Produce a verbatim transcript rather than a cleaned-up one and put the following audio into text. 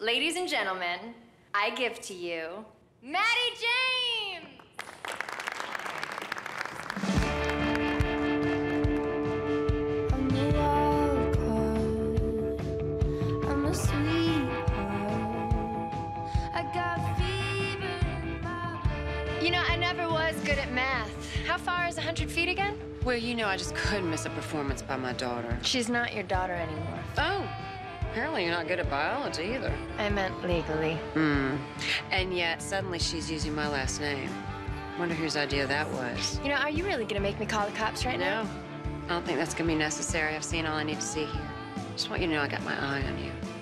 Ladies and gentlemen, I give to you Maddie James! I'm a wild card. I'm a sweetheart. I got fever in my blood. You know, I never was good at math. How far is one hundred feet again? Well, you know, I just couldn't miss a performance by my daughter. She's not your daughter anymore. Oh, apparently you're not good at biology either. I meant legally. Hmm. And yet, suddenly she's using my last name. Wonder whose idea that was. You know, are you really gonna make me call the cops right now? No, I don't think that's gonna be necessary. I've seen all I need to see here. Just want you to know I got my eye on you.